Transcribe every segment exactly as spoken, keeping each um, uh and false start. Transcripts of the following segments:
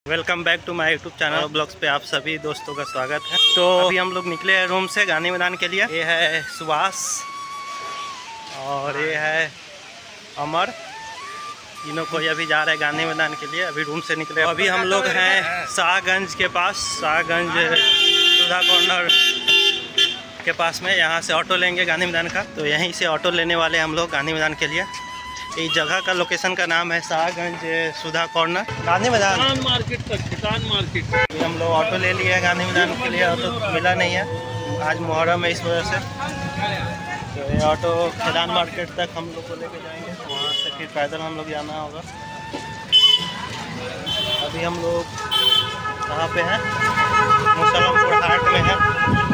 Welcome back to my YouTube channel blogs पे आप सभी दोस्तों का स्वागत है। तो अभी हम लोग निकले हैं रूम से गांधी मैदान के लिए। ये है सुभाष और ये है अमर, तीनों को अभी जा रहे हैं गांधी मैदान के लिए। अभी रूम से निकले। अभी हम लोग हैं शाहगंज के पास, शाहगंज सुधा कॉर्नर के पास में। यहाँ से ऑटो लेंगे गांधी मैदान का, तो यहीं से ऑटो लेने वाले हैं हम लोग गांधी मैदान के लिए। इस जगह का लोकेशन का नाम है शाहगंज सुधा कॉर्नर गांधी मैदान मार्केट तक, किसान मार्केट। हम लोग ऑटो ले लिए हैं गांधी मैदान के लिए। ऑटो मिला नहीं है, आज मुहर्रम है इस वजह से। तो ये ऑटो किसान मार्केट तक हम लोग को लेके जाएंगे, वहाँ से फिर पैदल हम लोग जाना होगा। अभी हम लोग कहाँ पे हैं? मुसलमपुर हाट में है।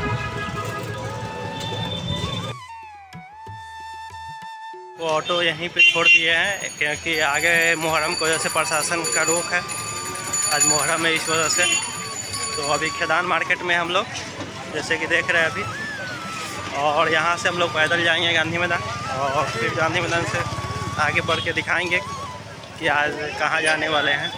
वो ऑटो यहीं पे छोड़ दिए हैं क्योंकि आगे मुहर्रम की वजह से प्रशासन का रोक है। आज मुहर्रम है इस वजह से। तो अभी खेदान मार्केट में हम लोग जैसे कि देख रहे हैं अभी, और यहाँ से हम लोग पैदल जाएंगे गांधी मैदान, और फिर गांधी मैदान से आगे बढ़ के दिखाएंगे कि आज कहाँ जाने वाले हैं।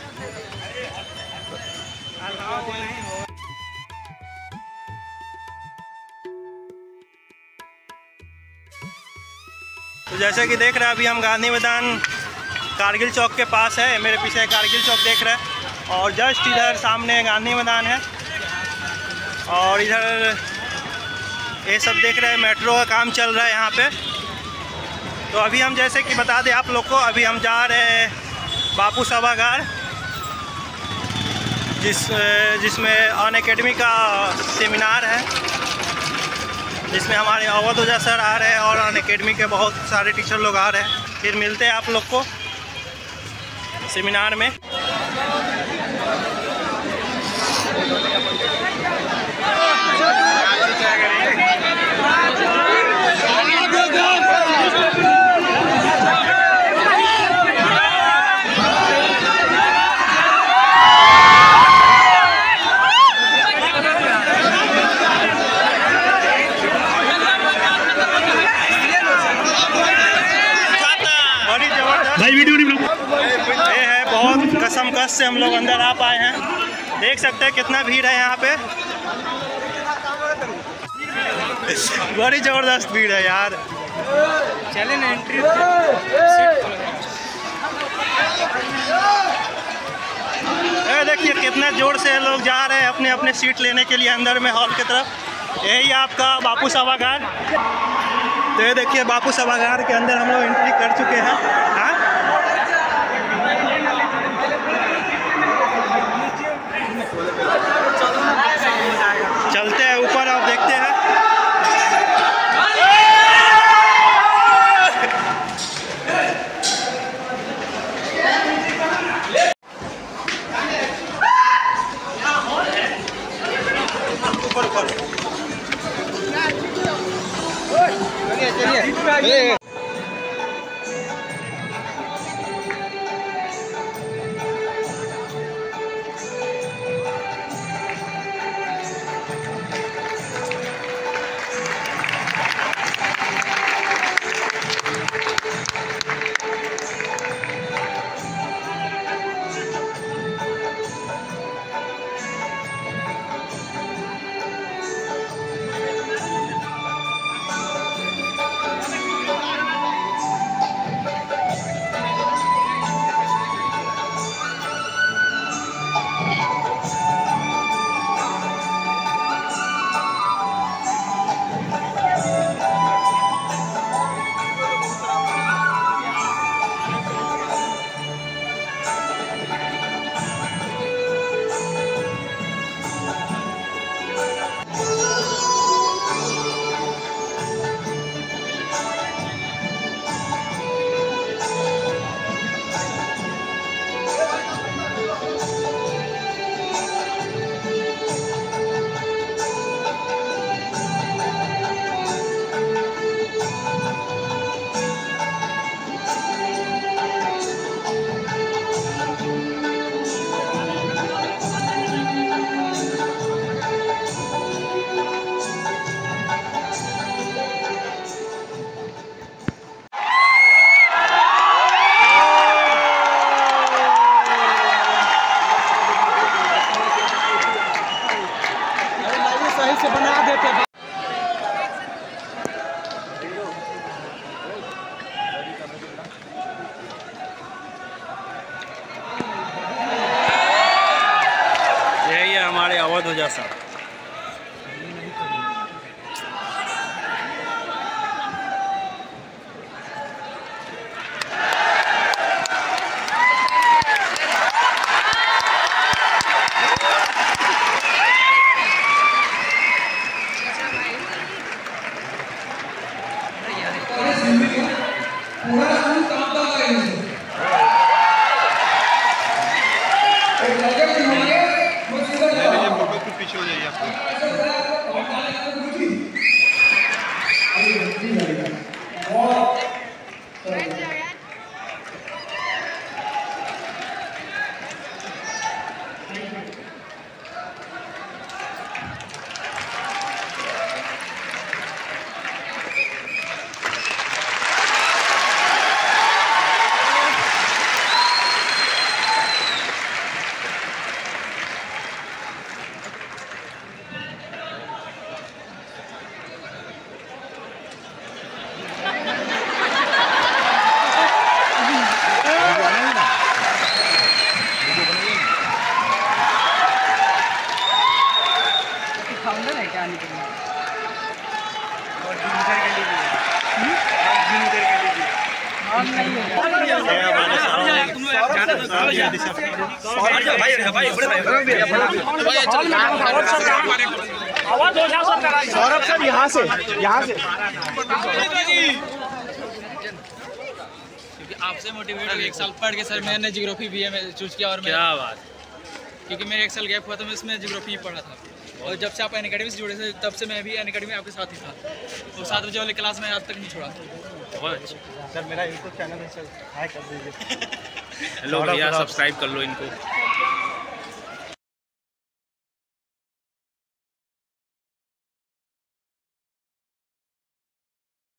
तो जैसे कि देख रहे हैं अभी हम गांधी मैदान कारगिल चौक के पास है। मेरे पीछे कारगिल चौक देख रहे हैं, और जस्ट इधर सामने गांधी मैदान है। और इधर ये सब देख रहे हैं, मेट्रो का काम चल रहा है यहाँ पे। तो अभी हम जैसे कि बता दें आप लोग को, अभी हम जा रहे हैं बापू सभागार, जिस जिसमें अन अकेडमी का सेमिनार है, जिसमें हमारे अवध ओझा सर आ रहे हैं और अन अकेडमी के बहुत सारे टीचर लोग आ रहे हैं। फिर मिलते हैं आप लोग को सेमिनार में। ये है बहुत कसमकस से हम लोग अंदर आ पाए हैं। देख सकते हैं कितना भीड़ है यहाँ पे, बड़ी जबरदस्त भीड़ है यार। चले ना एंट्री। ये देखिए कितना जोर से लोग जा रहे हैं अपने अपने सीट लेने के लिए अंदर में हॉल की तरफ। यही आपका बापू सभागार। तो ये देखिए बापू सभागार के अंदर हम लोग एंट्री कर चुके हैं। हाँ, चलते हैं ऊपर और देखते हैं। ऊपर ऊपर चलिए। जा सा। पीछे हो जाइए आपको। सौरभ सर यहाँ से यहाँ से क्योंकि आपसे मोटिवेट हो एक साल पढ़ के सर मैंने जियोग्राफी बी ए में चूज किया और मैं क्या बात। क्योंकि मेरे एक साल गैप हुआ तो मैं इसमें जियोग्राफी पढ़ा था और जब से आप एन अकेडमी से जुड़े थे तब से मैं भी एन अकेडमी आपके साथ ही था और सात बजे वाली क्लास में आज तक नहीं छोड़ा। बहुत अच्छा सर मेरा यूट्यूब चैनल है सर, हाय कर दीजिए। हेलो भैया, सब्सक्राइब कर लो इनको।